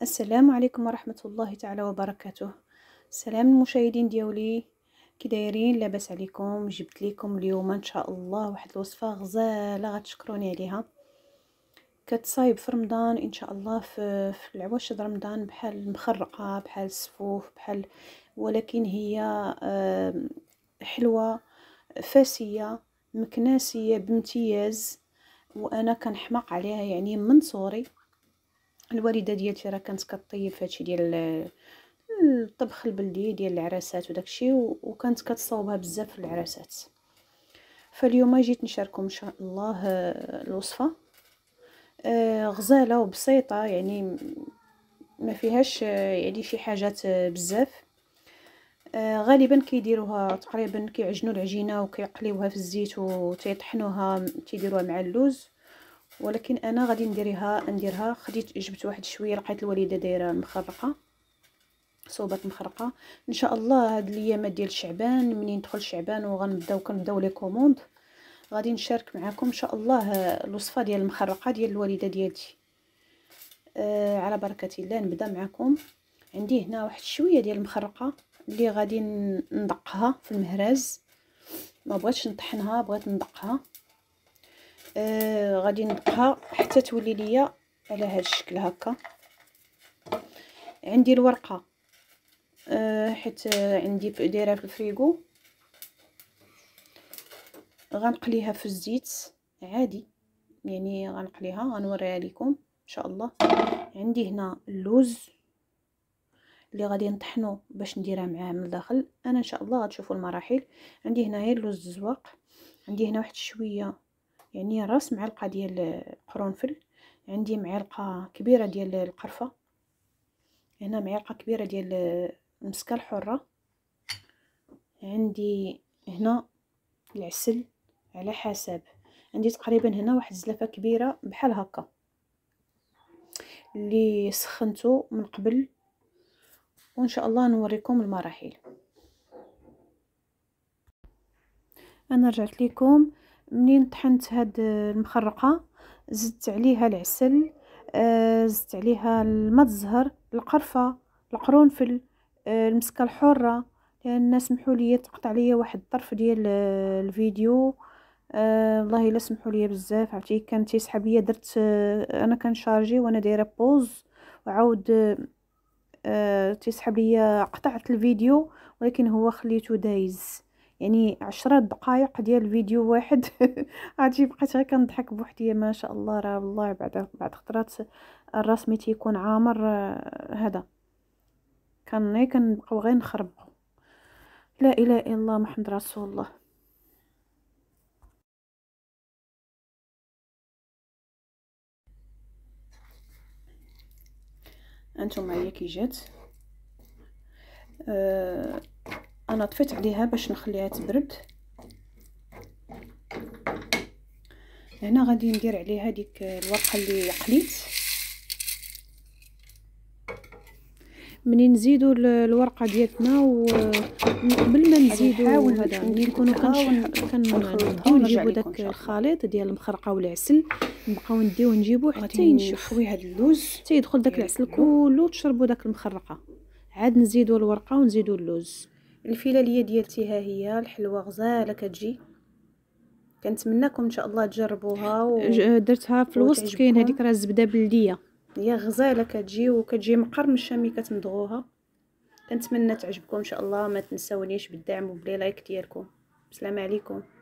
السلام عليكم ورحمة الله تعالى وبركاته. السلام المشاهدين ديالي، كي دايرين؟ لاباس عليكم؟ جبت لكم اليوم ان شاء الله واحد الوصفه غزاله غتشكروني عليها. كتصايب في رمضان ان شاء الله، في العواش د رمضان، بحال المخرقه، بحال السفوف، بحال، ولكن هي حلوه، فاسيه، مكناسيه بامتياز، وانا كنحماق عليها. يعني من صغري الوالده ديالتي راه كانت كطيب هادشي ديال الطبخ البلدي ديال العراسات وداكشي، وكانت كتصاوبها بزاف في العراسات. فاليوم جيت نشارككم ان شاء الله الوصفه غزاله وبسيطه، يعني ما فيهاش يعني شي حاجات بزاف. غالبا كيديروها تقريبا، كيعجنوا العجينه وكيقليوها في الزيت وتيطحنوها، تيديروها مع اللوز. ولكن انا غادي نديرها خديت جبت واحد شويه، لقيت الوالده دايره مخرقه، صوبات مخرقه. ان شاء الله هاد الايامات ديال شعبان، منين دخل شعبان كنبداو لي كوموند، غادي نشارك معكم ان شاء الله الوصفه ديال المخرقه ديال الوالده ديالتي. على بركه الله نبدا معكم. عندي هنا واحد شويه ديال المخرقه اللي غادي ندقها في المهراز، ما بغيتش نطحنها، بغيت ندقها. غادي ندقها حتى تولي ليا على هذا الشكل هكا. عندي الورقه حيت عندي دايره في الفريغو، غنقليها في الزيت عادي، يعني غنقليها غنوريها لكم ان شاء الله. عندي هنا اللوز اللي غادي نطحنو باش نديرها معاه من الداخل، انا ان شاء الله غتشوفوا المراحل. عندي هنايا اللوز الزواق، عندي هنا واحد شويه، يعني راس معلقه ديال القرنفل، عندي معلقه كبيره ديال القرفه، هنا معلقه كبيره ديال المسكه الحره، عندي هنا العسل على حسب، عندي تقريبا هنا واحد الزلافه كبيره بحال هكا اللي سخنته من قبل، وان شاء الله نوريكم المراحل. انا رجعت لكم منين طحنت هاد المخرقه، زدت عليها العسل، زدت عليها الماء الزهر، القرفه، القرنفل، المسكه الحره. لان الناس سمحوا لي تقطع ليا واحد الطرف ديال الفيديو، والله الا سمحوا لي بزاف، عرفتي كان تيسحب ليا، درت انا كنشارجي وانا دايره بوز وعاود تيسحب ليا، قطعت الفيديو ولكن هو خليته دايز، يعني 10 دقائق ديال الفيديو واحد. عرفتي بقيت غير كنضحك بوحدي، ما شاء الله، راه والله بعد خطرات الراس مي تيكون عامر هذا كنبقاو غير نخربقوا. لا اله الا الله محمد رسول الله. انتم هي كي جات، انا طفيت عليها باش نخليها تبرد. هنا غادي ندير عليها ديك الورقه اللي قليت، منين نزيدوا الورقه ديالتنا وقبل ما نزيدوا هذا نكونوا كنديو نجيبوا داك الخليط ديال المخرقه والعسل، نبقاو نجيبوه حتى ينشف هذا اللوز، تيدخل داك العسل كله، تشربوا داك المخرقه، عاد نزيدوا الورقه ونزيدوا اللوز. الفلاليه ديالتي ها هي الحلوه غزاله كتجي، كنتمنىكم ان شاء الله تجربوها. درتها في الوسط، كاين هذيك راه الزبده بلديه، هي غزاله كتجي وكتجي مقرمشه ملي كتمضغوها. كنتمنى تعجبكم ان شاء الله، ما تنساونيش بالدعم وبلي لايك ديالكم. السلام عليكم.